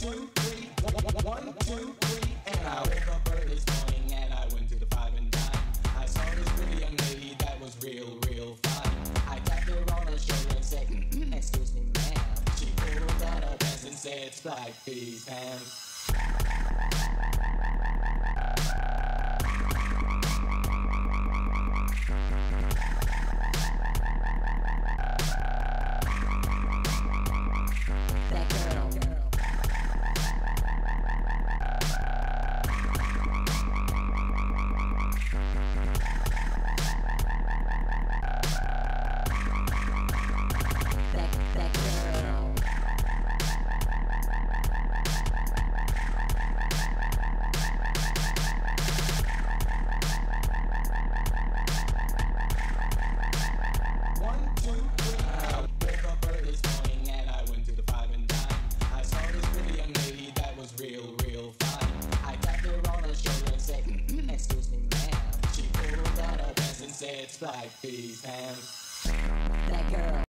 2, 3, 1, 2, 3, and I woke up early this morning and I went to the 5 and dime. I saw this pretty young lady that was real fine. I tapped her on her shoulder and said, excuse me, ma'am. She pulled down her pants and said, spike these pants. Real fine. I tapped her on her shoulder and said, excuse me, ma'am. She pulled down her pants and said, spike these pants. That girl.